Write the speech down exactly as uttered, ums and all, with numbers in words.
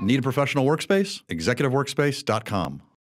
Need a professional workspace? executive workspace dot com.